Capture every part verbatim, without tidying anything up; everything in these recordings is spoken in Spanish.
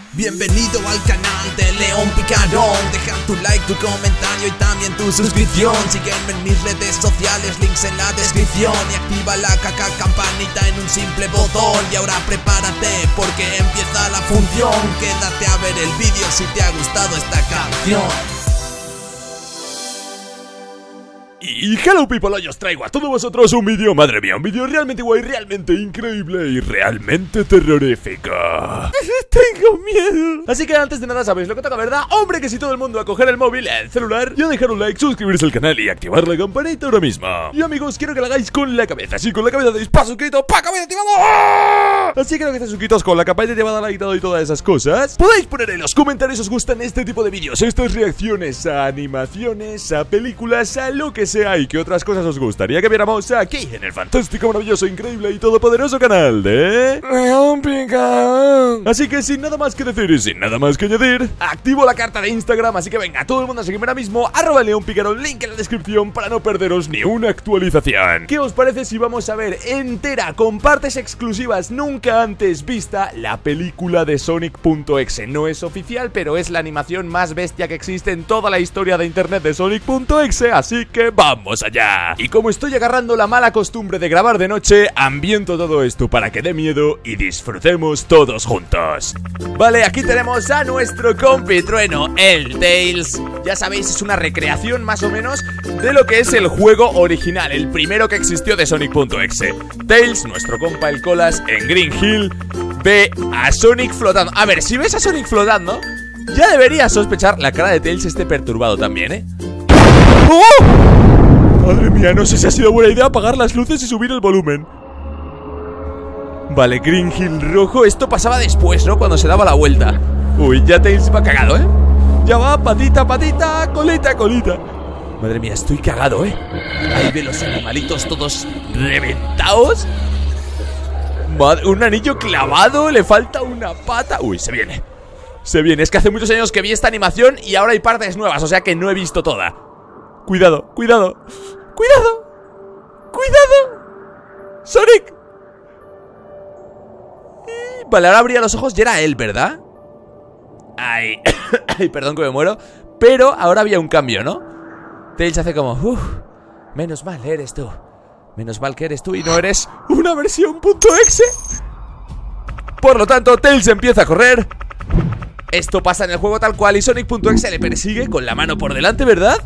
Bienvenido al canal de León Picarón. Deja tu like, tu comentario y también tu suscripción. Sígueme en mis redes sociales, links en la descripción. Y activa la caca campanita en un simple botón. Y ahora prepárate porque empieza la función. Quédate a ver el vídeo si te ha gustado esta canción. Y hello people, hoy os traigo a todos vosotros un vídeo, madre mía, un vídeo realmente guay, realmente increíble y realmente terrorífico. Tengo miedo. Así que antes de nada, ¿sabéis lo que toca, verdad? Hombre, que si todo el mundo a coger el móvil, el celular, y a dejar un like, suscribirse al canal y activar la campanita ahora mismo. Y amigos, quiero que lo hagáis con la cabeza, así con la cabeza deis pa suscrito, pa cabeza activado. ¡Ah! Así que lo que estéis suscritos con la campanita activada, like y todas esas cosas, podéis poner en los comentarios si os gustan este tipo de vídeos, estas reacciones a animaciones, a películas, a lo que sea y que otras cosas os gustaría que viéramos aquí en el fantástico, maravilloso, increíble y todopoderoso canal de León Picarón. Así que sin nada más que decir y sin nada más que añadir, activo la carta de Instagram, así que venga todo el mundo a seguirme ahora mismo, arroba León Picarón, link en la descripción para no perderos ni una actualización. ¿Qué os parece si vamos a ver entera, con partes exclusivas, nunca antes vista, la película de Sonic.exe? No es oficial, pero es la animación más bestia que existe en toda la historia de internet de Sonic.exe, así que ¡vamos allá! Y como estoy agarrando la mala costumbre de grabar de noche, ambiento todo esto para que dé miedo y disfrutemos todos juntos. Vale, aquí tenemos a nuestro compi trueno, el Tails. Ya sabéis, es una recreación más o menos de lo que es el juego original, el primero que existió de Sonic.exe. Tails, nuestro compa el Colas, en Green Hill, ve a Sonic flotando. A ver, si ves a Sonic flotando, ya deberías sospechar la cara de Tails esté perturbado también, ¿eh? ¡Oh! Madre mía, no sé si ha sido buena idea apagar las luces y subir el volumen. Vale, Green Hill rojo. Esto pasaba después, ¿no? Cuando se daba la vuelta. Uy, ya Tails va cagado, ¿eh? Ya va, patita, patita, colita, colita. Madre mía, estoy cagado, ¿eh? Ahí ve los animalitos todos reventados. Madre, un anillo clavado, le falta una pata. Uy, se viene. Se viene, es que hace muchos años que vi esta animación y ahora hay partes nuevas, o sea que no he visto toda. Cuidado, cuidado. Cuidado. Cuidado. Sonic. Vale, ahora abría los ojos y era él, ¿verdad? Ay, ay, perdón que me muero. Pero ahora había un cambio, ¿no? Tails hace como, uff, menos mal eres tú. Menos mal que eres tú y no eres una versión .exe. Por lo tanto, Tails empieza a correr. Esto pasa en el juego tal cual y Sonic.exe le persigue con la mano por delante, ¿verdad?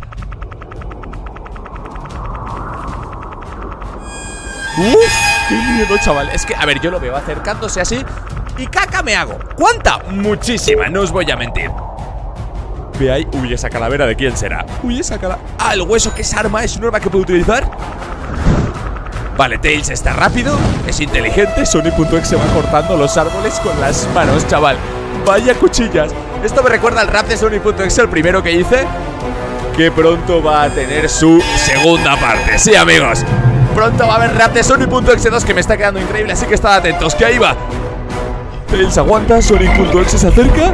Uff, qué miedo, chaval. Es que, a ver, yo lo veo acercándose así y caca me hago. ¿Cuánta? Muchísima, no os voy a mentir. Ve ahí, uy, esa calavera de quién será. Uy, esa calavera. Ah, el hueso, que es arma, es un arma que puedo utilizar. Vale, Tails está rápido, es inteligente. Sonic.exe va cortando los árboles con las manos, chaval. Vaya cuchillas. Esto me recuerda al rap de Sonic.exe, el primero que hice, que pronto va a tener su segunda parte. Sí, amigos, pronto va a haber rap de Sonic.exe dos que me está quedando increíble, así que estad atentos, que ahí va. Tails aguanta, Sonic.exe se acerca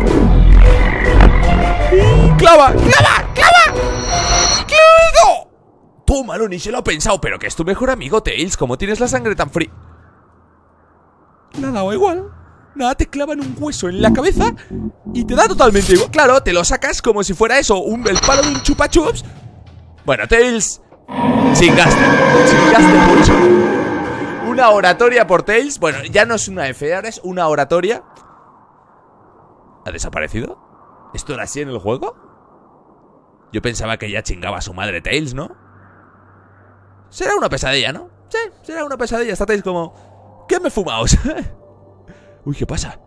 y clava, clava, clava. ¡Claro! Tómalo, ni se lo ha pensado. Pero que es tu mejor amigo, Tails. ¿Cómo tienes la sangre tan fría? Nada, o igual. Nada, te clavan un hueso en la cabeza y te da totalmente igual. Claro, te lo sacas como si fuera eso, un, el palo de un chupa chups. Bueno, Tails, chingaste, chingaste mucho. Una oratoria por Tails. Bueno, ya no es una F, ahora es una oratoria. ¿Ha desaparecido? ¿Esto era así en el juego? Yo pensaba que ya chingaba a su madre Tails, ¿no? Será una pesadilla, ¿no? Sí, será una pesadilla. Está Tails como, ¿qué me fumaos? Uy, ¿qué pasa?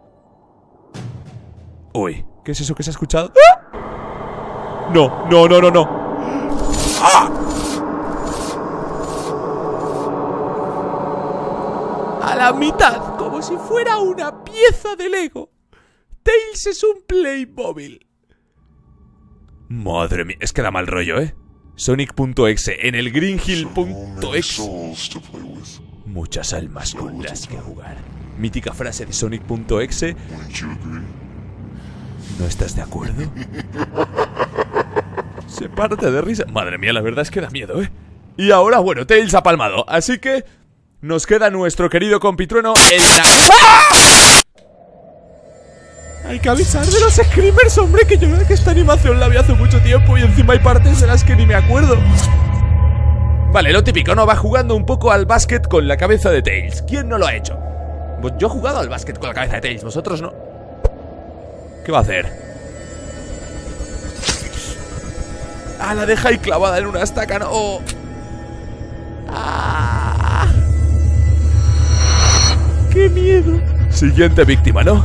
Uy, ¿qué es eso que se ha escuchado? ¡Ah! No, no, no, no, no. ¡Ah! A la mitad, como si fuera una pieza de Lego. Tails es un Playmobil. Madre mía, es que da mal rollo, ¿eh? Sonic.exe en el Greenhill.exe. Muchas almas con las que jugar. Mítica frase de Sonic.exe. ¿No estás de acuerdo? Se parte de risa. Madre mía, la verdad es que da miedo, ¿eh? Y ahora, bueno, Tails ha palmado, así que nos queda nuestro querido compitrueno, el... ¡Ah! Hay que avisar de los screamers, hombre, que yo creo que esta animación la vi hace mucho tiempo y encima hay partes de las que ni me acuerdo. Vale, lo típico, ¿no? Va jugando un poco al básquet con la cabeza de Tails. ¿Quién no lo ha hecho? Pues yo he jugado al básquet con la cabeza de Tails, vosotros no. ¿Qué va a hacer? Ah, la deja ahí clavada en una estaca, ¿no? Oh. Ah. ¡Qué miedo! Siguiente víctima, ¿no?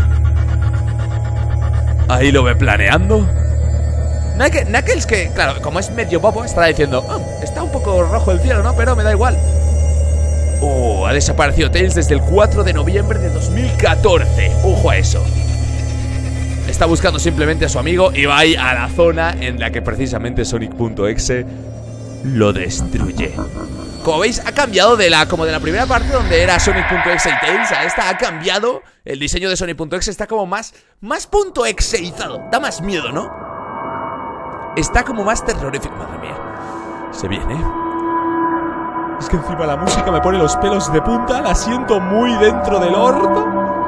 Ahí lo ve planeando. Knuckles, que, claro, como es medio bobo, estará diciendo: oh, está un poco rojo el cielo, ¿no? Pero me da igual. Oh, ha desaparecido Tails desde el cuatro de noviembre de dos mil catorce. Ojo a eso. Está buscando simplemente a su amigo y va ahí a la zona en la que precisamente Sonic.exe lo destruye. Como veis, ha cambiado de la, como de la primera parte donde era Sonic.exe y Tails, a esta ha cambiado. El diseño de Sonic.exe está como más, más .exeizado. Da más miedo, ¿no? Está como más terrorífico. Madre mía, se viene. Es que encima la música me pone los pelos de punta. La siento muy dentro del orto.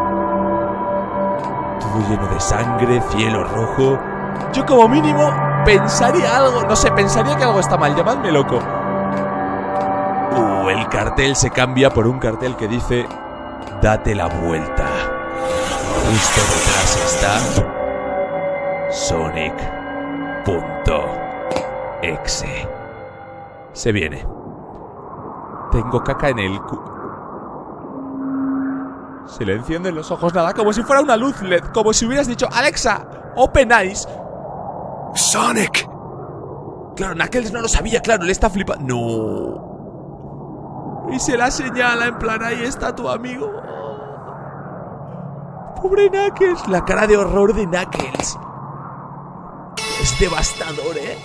Todo lleno de sangre, cielo rojo. Yo como mínimo pensaría algo. No sé, pensaría que algo está mal. Llamadme loco. Uh, el cartel se cambia por un cartel que dice: date la vuelta. Justo detrás está Sonic.exe. Se viene. Tengo caca en el cu... Se le encienden los ojos, nada, como si fuera una luz L E D. Como si hubieras dicho: Alexa, open eyes. Sonic. Claro, Knuckles no lo sabía, claro, le está flipando. No. Y se la señala en plan: ahí está tu amigo. Pobre Knuckles. La cara de horror de Knuckles es devastador, ¿eh?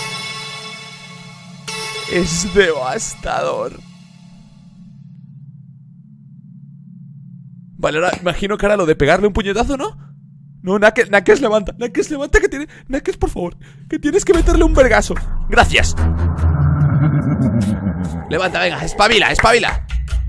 Es devastador. Vale, ahora imagino que ahora lo de pegarle un puñetazo, ¿no? No, Knuckles, Knuckles levanta, Knuckles levanta que tiene... Knuckles, por favor, que tienes que meterle un vergazo. Gracias. Levanta, venga, espabila, espabila.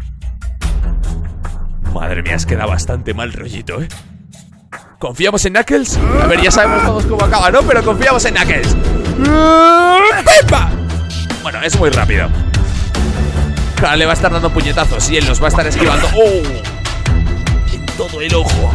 Madre mía, es que da bastante mal rollito, ¿eh? ¿Confiamos en Knuckles? A ver, ya sabemos todos cómo acaba, ¿no? Pero confiamos en Knuckles. ¡Pimba! Bueno, es muy rápido. Claro, le va a estar dando puñetazos y él los va a estar esquivando. ¡Oh! En todo el ojo.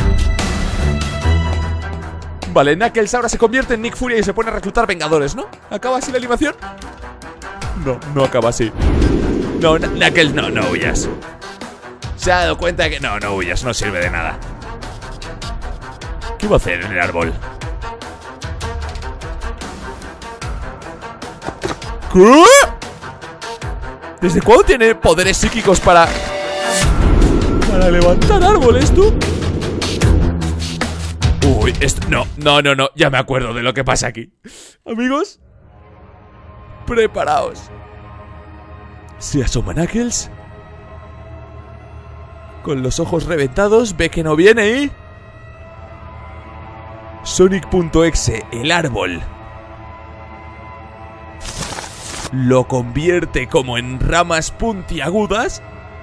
Vale, Knuckles ahora se convierte en Nick Fury y se pone a reclutar vengadores, ¿no? ¿Acaba así la animación? No, no acaba así. No, Knuckles, no, no huyas. Se ha dado cuenta de que... No, no huyas, no sirve de nada. ¿Qué va a hacer en el árbol? ¿Qué? ¿Desde cuándo tiene poderes psíquicos para... para levantar árboles, tú? Uy, esto... No, no, no, no. Ya me acuerdo de lo que pasa aquí. Amigos, preparaos. Se asoma Knuckles con los ojos reventados, ve que no viene y... Sonic.exe, el árbol, lo convierte como en ramas puntiagudas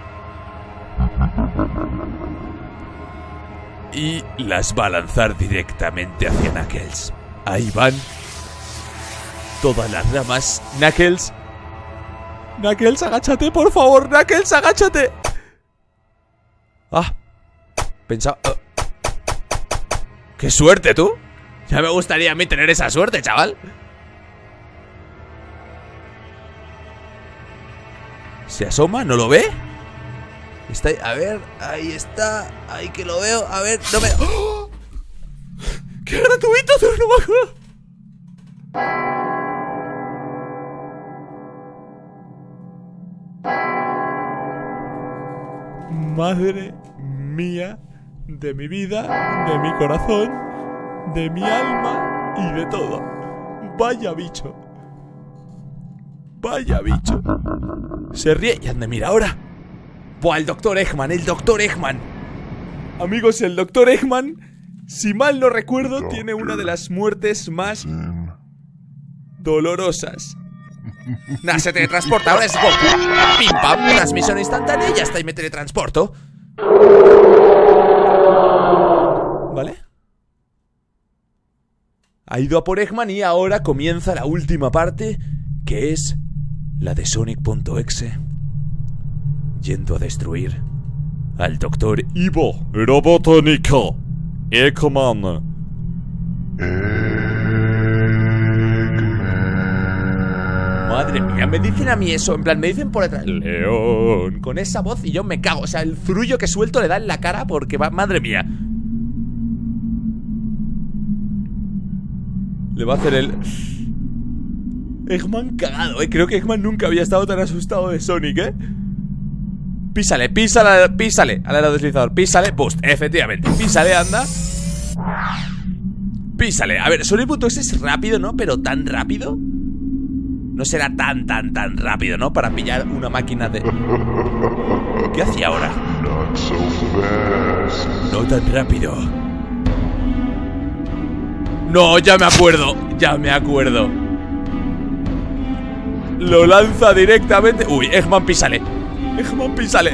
y las va a lanzar directamente hacia Knuckles. Ahí van todas las ramas. Knuckles, Knuckles, agáchate, por favor. Knuckles, agáchate. Ah, pensaba... Uh. ¡Qué suerte, tú! Ya me gustaría a mí tener esa suerte, chaval. ¿Se asoma? ¿No lo ve? Está ahí, a ver, ahí está. Ahí que lo veo, a ver, no me... ¡Oh! ¡Qué gratuito! No me acuerdo. Madre mía de mi vida, de mi corazón, de mi alma y de todo. Vaya bicho. Vaya bicho. Se ríe y anda, mira ahora. Buah, el doctor Eggman, el doctor Eggman. Amigos, el doctor Eggman, si mal no recuerdo, tiene una de las muertes más dolorosas. Nah, se teletransporta, ahora es Goku. Pim pam, transmisión instantánea y ya está, y me teletransporto. ¿Vale? ha ido a por Eggman y ahora comienza la última parte, que es la de Sonic.exe yendo a destruir al doctor Ivo Robotnik Eggman. Madre mía, me dicen a mí eso, en plan, me dicen por detrás León, con esa voz y yo me cago. O sea, el zurullo que suelto le da en la cara porque va, madre mía. Le va a hacer el... Eggman cagado, eh. Creo que Eggman nunca había estado tan asustado de Sonic, eh. Písale, písale, písale al aerodeslizador, písale, boost, efectivamente, písale, anda. Písale, a ver, Sonic.exe es rápido, ¿no? Pero tan rápido. No será tan, tan, tan rápido, ¿no? Para pillar una máquina de... ¿Qué hacía ahora? No tan rápido. No, ya me acuerdo, ya me acuerdo. Lo lanza directamente. Uy, Eggman, písale. Eggman, písale.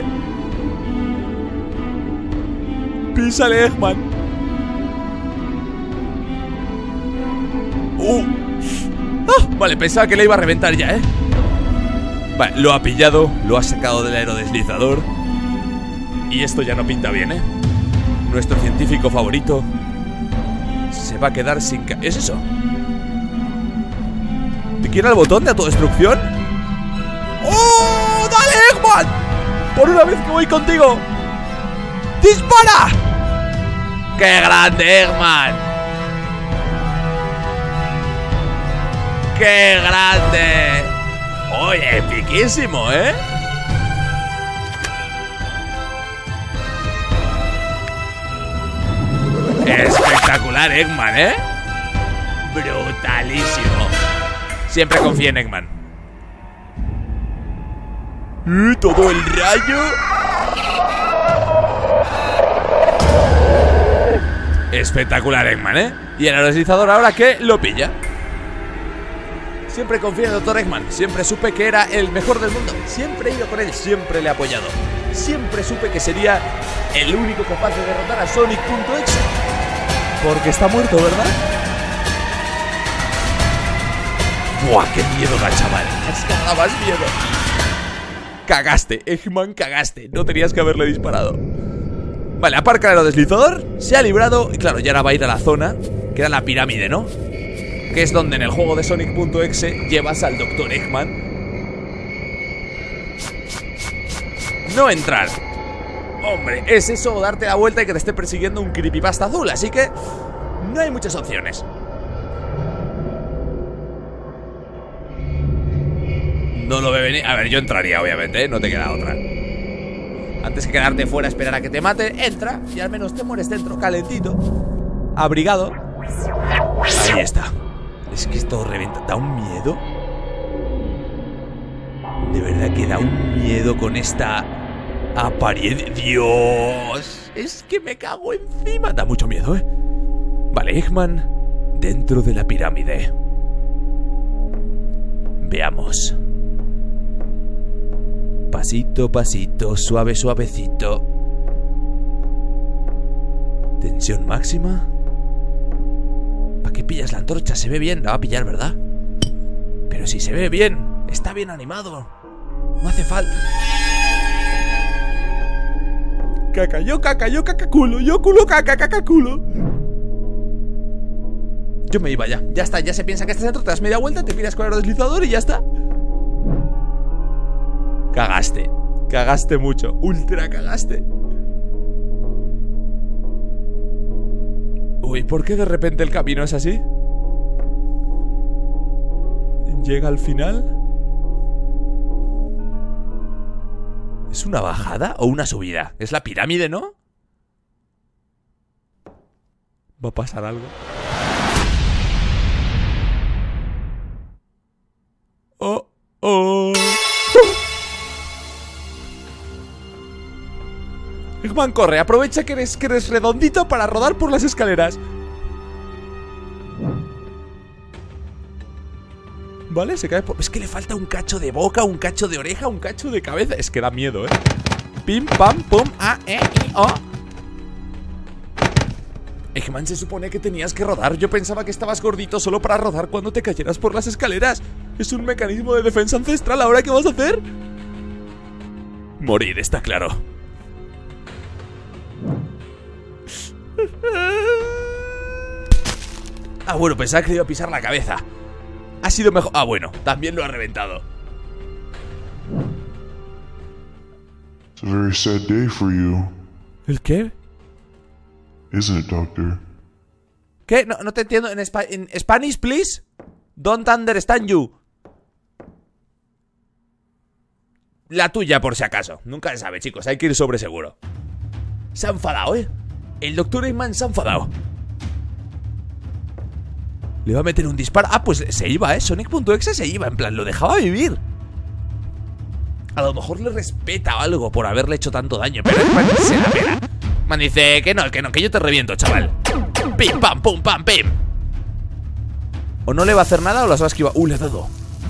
Písale, Eggman. Uh. Ah, vale, pensaba que le iba a reventar ya, ¿eh? Vale, lo ha pillado, lo ha sacado del aerodeslizador. Y esto ya no pinta bien, ¿eh? Nuestro científico favorito se va a quedar sin... Ca ¿Es eso? ¿Te quiere el botón de autodestrucción? ¡Oh! ¡Dale, Eggman! ¡Por una vez que voy contigo! ¡Dispara! ¡Qué grande, Eggman! ¡Qué grande! Oye, piquísimo, ¿eh? Espectacular, Eggman, ¿eh? Brutalísimo. Siempre confía en Eggman. ¡Y todo el rayo! Espectacular, Eggman, ¿eh? Y el aerodeslizador ahora que lo pilla. Siempre confío en el doctor Eggman. Siempre supe que era el mejor del mundo. Siempre he ido con él, siempre le he apoyado. Siempre supe que sería el único capaz de derrotar a Sonic.exe. Porque está muerto, ¿verdad? ¡Buah, qué miedo da, chaval! Es que da más miedo. Cagaste, Eggman, cagaste. No tenías que haberle disparado. Vale, aparca el aerodeslizador. Se ha librado. Y claro, ya ahora va a ir a la zona, que era la pirámide, ¿no? Que es donde en el juego de Sonic.exe llevas al doctor Eggman. No entrar. Hombre, es eso o darte la vuelta y que te esté persiguiendo un creepypasta azul. Así que no hay muchas opciones. No lo ve venir. A ver, yo entraría obviamente, ¿eh? No te queda otra. Antes que quedarte fuera a esperar a que te mate, entra y al menos te mueres dentro, calentito, abrigado. Ahí está. Es que esto revienta. Da un miedo. De verdad que da un miedo con esta apariencia. Dios, es que me cago encima. Da mucho miedo, ¿eh? Vale, Eggman dentro de la pirámide. Veamos. Pasito, pasito, suave, suavecito. Tensión máxima. ¿Para qué pillas la antorcha? Se ve bien, la va a pillar, ¿verdad? Pero si se ve bien, está bien animado. No hace falta. Caca, yo caca, yo caca culo, yo culo caca, caca culo. Yo me iba ya, ya está, ya se piensa que estás dentro, te das media vuelta, te piras con el aerodeslizador y ya está. Cagaste, cagaste mucho, ultra cagaste. Uy, ¿por qué de repente el camino es así? Llega al final. ¿Es una bajada o una subida? Es la pirámide, ¿no? Va a pasar algo. Oh, oh. Eggman, corre, aprovecha que eres, que eres redondito para rodar por las escaleras. Vale, se cae por... Es que le falta un cacho de boca, un cacho de oreja, un cacho de cabeza. Es que da miedo, ¿eh? Pim, pam, pum, a, e, i, o. Eggman, se supone que tenías que rodar. Yo pensaba que estabas gordito solo para rodar cuando te cayeras por las escaleras. Es un mecanismo de defensa ancestral. ¿Ahora qué vas a hacer? Morir, está claro. Ah, bueno, pensaba que le iba a pisar la cabeza. Ha sido mejor. Ah, bueno, también lo ha reventado. It's a very sad day for you, ¿El qué? isn't it, Doctor? ¿Qué? No, no te entiendo. ¿En, Spa en Spanish, please? Don't understand you. La tuya, por si acaso. Nunca se sabe, chicos. Hay que ir sobre seguro. Se ha enfadado, ¿eh? El doctor Eggman se ha enfadado. Le va a meter un disparo. Ah, pues se iba, ¿eh? Sonic.exe se iba. En plan, lo dejaba vivir. A lo mejor le respeta o algo por haberle hecho tanto daño. Pero Eggman se la pela. Man dice que no, que no, que yo te reviento, chaval. Pim, pam, pum, pam, pim. O no le va a hacer nada o las va a esquivar. Uh, le ha dado.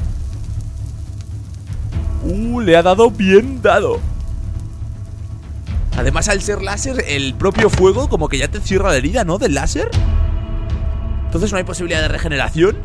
Uh, le ha dado bien dado. Además, al ser láser, el propio fuego como que ya te cierra la herida, ¿no? Del láser. Entonces no hay posibilidad de regeneración.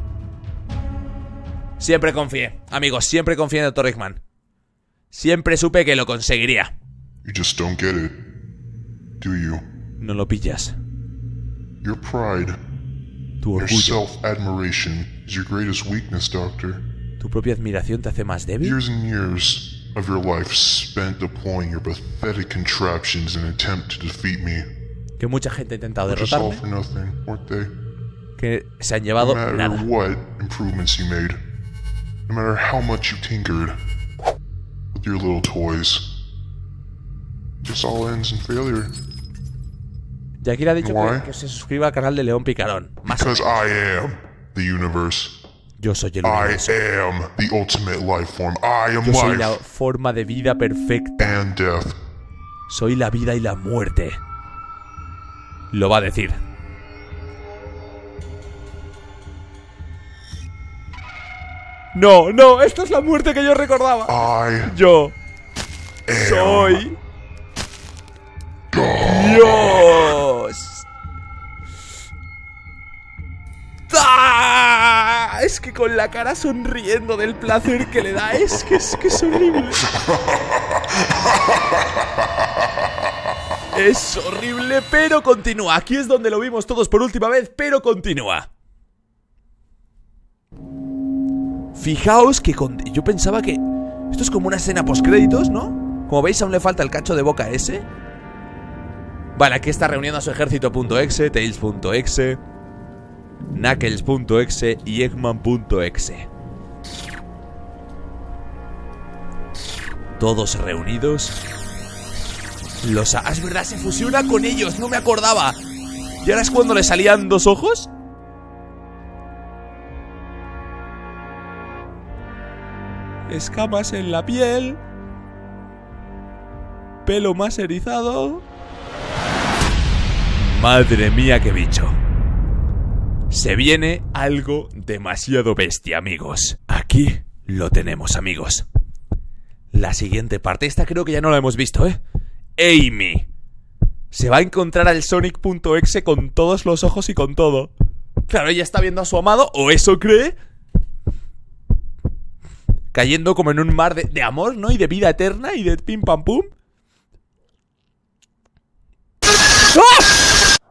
Siempre confié, amigos, siempre confié en el doctor Eggman. Siempre supe que lo conseguiría. You just don't get it, do you? No lo pillas. Your pride, Tu your orgullo, self-admiration is your greatest weakness, Doctor. tu propia admiración te hace más débil. Years and years of your life spent deploying your pathetic contraptions in an attempt to defeat me. Que mucha gente ha intentado But just all derrotarme. for nothing, weren't they? Que se han No llevado matter nada. what improvements you made, no matter how much you tinkered with your little toys, this all ends in failure. Yakir ha dicho Why? que, que se suscriba al canal de León Picarón. Más o Because menos. I am the universe. Yo soy el I universo. am the ultimate life form. I am Yo soy la life forma de vida perfecta. and death. Soy la vida y la muerte. Lo va a decir. No, no, esta es la muerte que yo recordaba. I Yo am soy Dios. ¡Ah! Es que con la cara sonriendo del placer que le da, es que es que es horrible. Es horrible, pero continúa. Aquí es donde lo vimos todos por última vez, pero continúa. Fijaos que con... yo pensaba que esto es como una escena postcréditos, ¿no? Como veis, aún le falta el cacho de boca ese. Vale, aquí está reuniendo a su ejército.exe, Tails.exe, Knuckles.exe y Eggman.exe. Todos reunidos. Los... ah, es verdad, se fusiona con ellos, no me acordaba. ¿Y ahora es cuando le salían dos ojos? Escamas en la piel. Pelo más erizado. Madre mía, qué bicho. Se viene algo demasiado bestia, amigos. Aquí lo tenemos, amigos. La siguiente parte, esta creo que ya no la hemos visto, ¿eh? Amy se va a encontrar al Sonic.exe con todos los ojos y con todo. Claro, ella está viendo a su amado, o eso cree, cayendo como en un mar de, de amor, ¿no? Y de vida eterna y de pim pam pum. ¡Ah!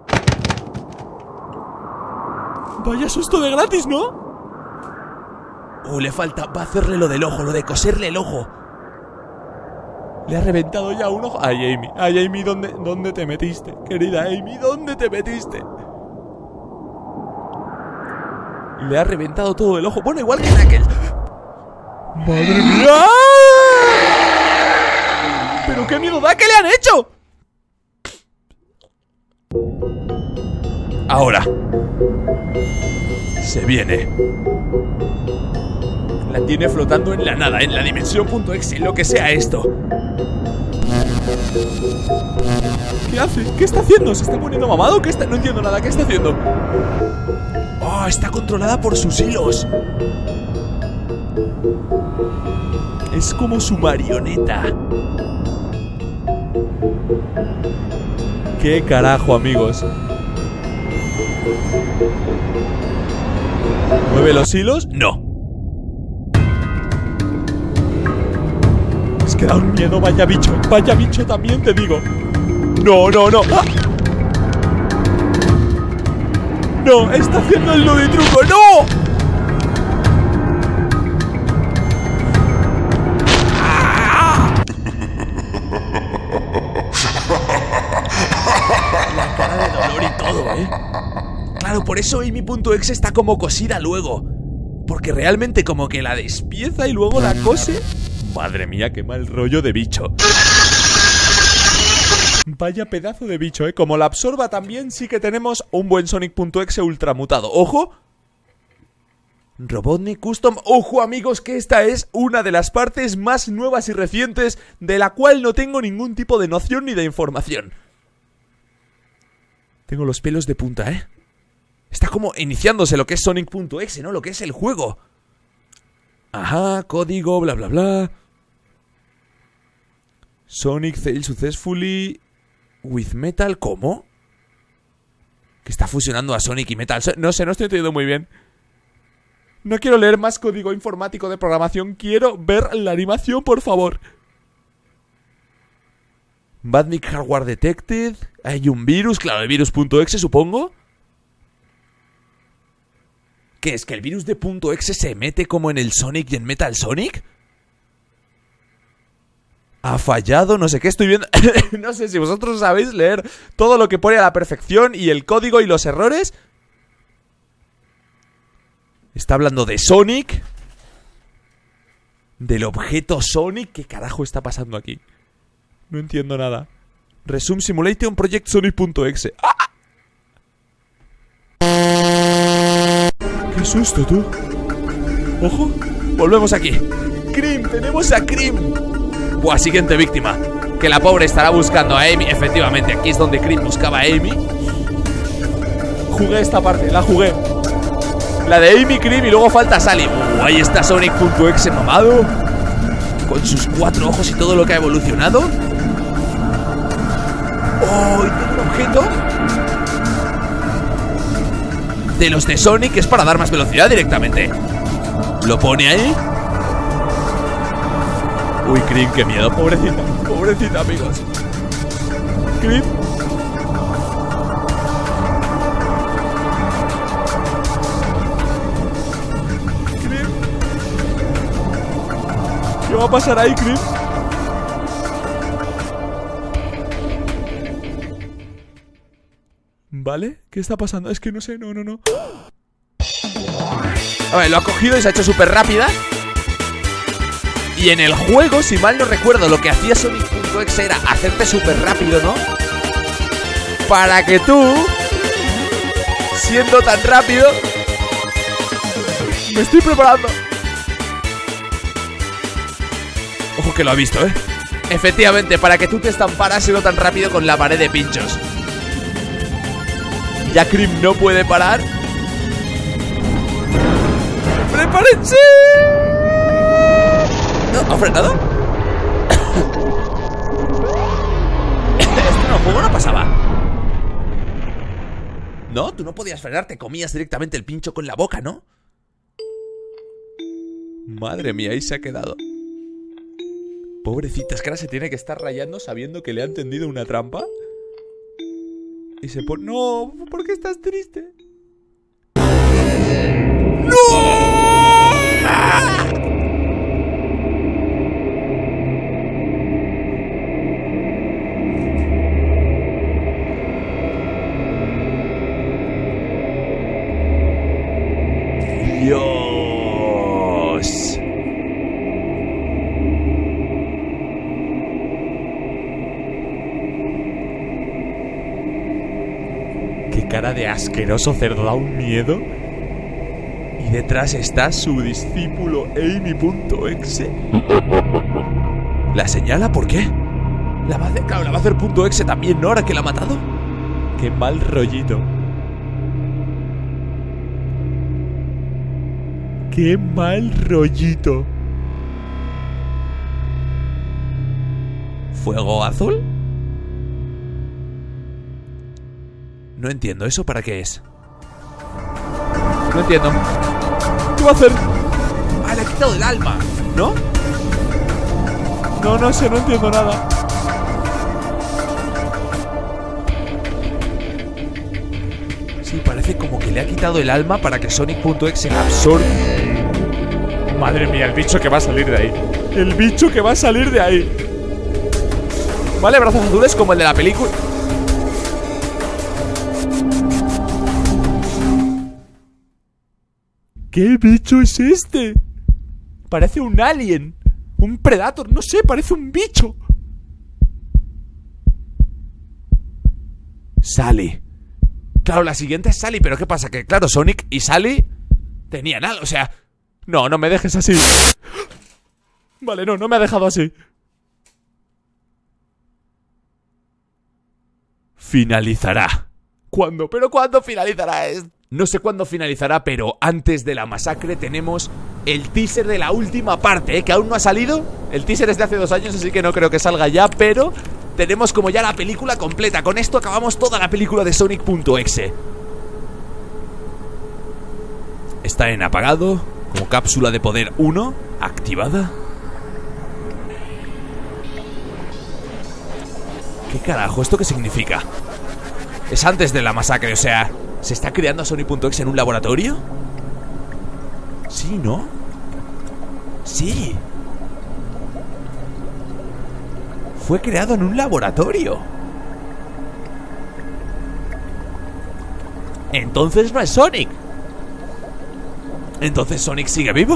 Vaya susto de gratis, ¿no? Uh, le falta, va a hacerle lo del ojo, lo de coserle el ojo. Le ha reventado ya un ojo. Ay, Amy, ay, Amy, ¿dónde, ¿dónde te metiste? Querida Amy, ¿dónde te metiste? Le ha reventado todo el ojo. Bueno, igual que Knuckles. ¡Madre mía! ¡Pero qué miedo da! ¿Qué le han hecho? Ahora se viene. La tiene flotando en la nada, en la dimensión.exe, lo que sea esto. ¿Qué hace? ¿Qué está haciendo? ¿Se está poniendo mamado? ¿Qué está? No entiendo nada. ¿Qué está haciendo? Oh, está controlada por sus hilos. Es como su marioneta. ¿Qué carajo, amigos? ¿Mueve los hilos? No. Es que da un miedo, vaya bicho. Vaya bicho también, te digo. No, no, no. ¡Ah! No, está haciendo el nuditruco. ¡No! ¡Ah! La cara de dolor y todo, ¿eh? Claro, por eso Amy.exe está como cosida luego. Porque realmente como que la despieza y luego la cose. Madre mía, qué mal rollo de bicho. Vaya pedazo de bicho, ¿eh? Como la absorba también sí que tenemos un buen Sonic.exe ultramutado. ¡Ojo! Robotnik Custom. ¡Ojo, amigos! Que esta es una de las partes más nuevas y recientes de la cual no tengo ningún tipo de noción ni de información. Tengo los pelos de punta, ¿eh? Está como iniciándose lo que es Sonic.exe, ¿no? Lo que es el juego. Ajá, código, bla, bla, bla. Sonic failed successfully with Metal. ¿Cómo? Que está fusionando a Sonic y Metal. No sé, no estoy entendiendo muy bien. No quiero leer más código informático de programación. Quiero ver la animación, por favor. Badnik Hardware Detected. Hay un virus, claro, el virus.exe, supongo. ¿Qué es? ¿Que el virus de .exe se mete como en el Sonic y en Metal Sonic? Ha fallado, no sé qué estoy viendo. No sé si vosotros sabéis leer todo lo que pone a la perfección y el código y los errores. Está hablando de Sonic. Del objeto Sonic. ¿Qué carajo está pasando aquí? No entiendo nada. Resume Simulation Project Sonic.exe. ¡Ah! ¡Qué susto, tú! ¡Ojo! Volvemos aquí. Cream, tenemos a Cream. Buah, siguiente víctima. Que la pobre estará buscando a Amy. Efectivamente, aquí es donde Cream buscaba a Amy. Jugué esta parte, la jugué. La de Amy, Cream y luego falta Sally. Uh, ahí está Sonic.exe mamado. Con sus cuatro ojos y todo lo que ha evolucionado. Oh, y tiene un objeto de los de Sonic, que es para dar más velocidad directamente. Lo pone ahí. Uy, Cream, qué miedo, pobrecita. Pobrecita, amigos. Cream. Cream. ¿Qué va a pasar ahí, Cream? ¿Vale? ¿Qué está pasando? Es que no sé, no, no, no. A ver, lo ha cogido y se ha hecho súper rápida. Y en el juego, si mal no recuerdo, lo que hacía Sonic.exe era hacerte súper rápido, ¿no? Para que tú, siendo tan rápido, me estoy preparando. Ojo que lo ha visto, ¿eh? Efectivamente, para que tú te estamparas siendo tan rápido con la pared de pinchos. Ya Cream no puede parar. ¡Prepárense! ¿No? ¿Ha frenado? Esto en el juego no pasaba. No, tú no podías frenar, te comías directamente el pincho con la boca, ¿no? Madre mía, ahí se ha quedado. Pobrecita, es que ahora se tiene que estar rayando sabiendo que le han tendido una trampa. Y se pone... No, ¿por qué estás triste? ¡No! ¡Ah! Dios. Qué cara de asqueroso cerdo, da un miedo. Y detrás está su discípulo Amy.exe. ¿La señala? ¿Por qué? La va a hacer, claro, la va a hacer .exe también, ¿no? Ahora que la ha matado. Qué mal rollito. Qué mal rollito. ¿Fuego azul? No entiendo, ¿eso para qué es? No entiendo. ¿Qué va a hacer? Ah, le ha quitado el alma, ¿no? No, no sé, no entiendo nada. Sí, parece como que le ha quitado el alma para que Sonic.exe la absorba. Madre mía, el bicho que va a salir de ahí. El bicho que va a salir de ahí. Vale, brazos azules como el de la película. ¿Qué bicho es este? Parece un alien. Un Predator, no sé, parece un bicho. Sally. Claro, la siguiente es Sally, pero ¿qué pasa? Que claro, Sonic y Sally tenían algo, o sea... No, no me dejes así. Vale, no, no me ha dejado así. Finalizará. ¿Cuándo? ¿Pero cuándo finalizará esto? No sé cuándo finalizará, pero antes de la masacre tenemos el teaser de la última parte, ¿eh? Que aún no ha salido. El teaser es de hace dos años, así que no creo que salga ya, pero tenemos como ya la película completa. Con esto acabamos toda la película de Sonic.exe. Está en apagado, como cápsula de poder uno, activada. ¿Qué carajo? ¿Esto qué significa? Es antes de la masacre, o sea... ¿Se está creando a Sonic.exe en un laboratorio? Sí, ¿no? Sí. Fue creado en un laboratorio. Entonces no es Sonic. Entonces Sonic sigue vivo.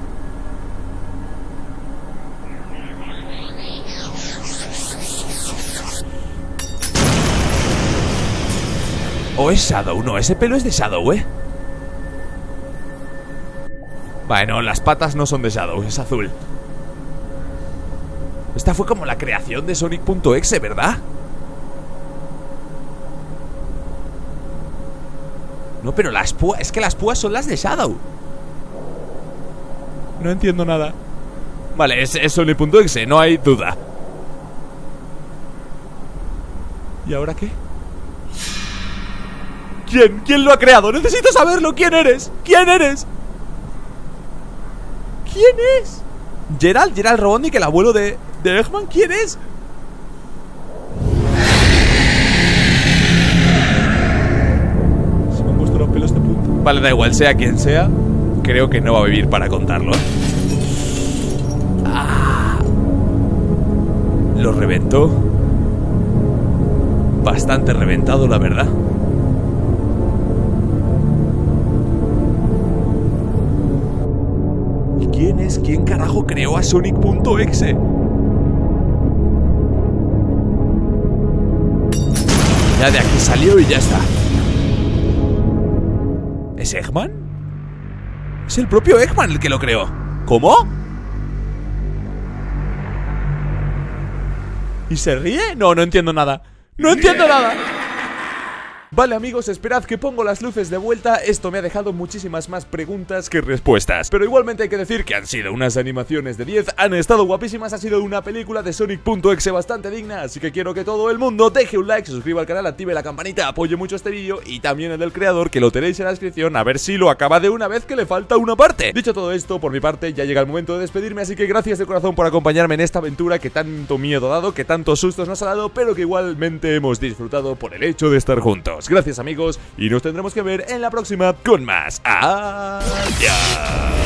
¿O es Shadow? No, ese pelo es de Shadow, ¿eh? Bueno, las patas no son de Shadow, es azul. Esta fue como la creación de Sonic.exe, ¿verdad? No, pero las púas... Es que las púas son las de Shadow. No entiendo nada. Vale, es, es Sonic.exe, no hay duda. ¿Y ahora qué? ¿Quién? ¿Quién lo ha creado? Necesito saberlo. ¿Quién eres? ¿Quién eres? ¿Quién es? Gerald, Gerald Robotnik, el abuelo de, de Eggman. ¿Quién es? Se me han puesto los pelos de punta. Vale, da igual, sea quien sea. Creo que no va a vivir para contarlo. Ah, lo reventó. Bastante reventado, la verdad. ¿Quién es? ¿Quién carajo creó a Sonic.exe? Ya de aquí salió y ya está. ¿Es Eggman? Es el propio Eggman el que lo creó. ¿Cómo? ¿Y se ríe? No, no entiendo nada. ¡No entiendo nada! Vale, amigos, esperad que pongo las luces de vuelta. Esto me ha dejado muchísimas más preguntas que respuestas, pero igualmente hay que decir que han sido unas animaciones de diez. Han estado guapísimas, ha sido una película de Sonic.exe bastante digna. Así que quiero que todo el mundo deje un like, se suscriba al canal, active la campanita, apoye mucho este vídeo y también el del creador, que lo tenéis en la descripción, a ver si lo acaba de una vez, que le falta una parte. Dicho todo esto, por mi parte ya llega el momento de despedirme, así que gracias de corazón por acompañarme en esta aventura que tanto miedo ha dado, que tantos sustos nos ha dado, pero que igualmente hemos disfrutado por el hecho de estar juntos. Gracias, amigos, y nos tendremos que ver en la próxima con más. ¡Adiós!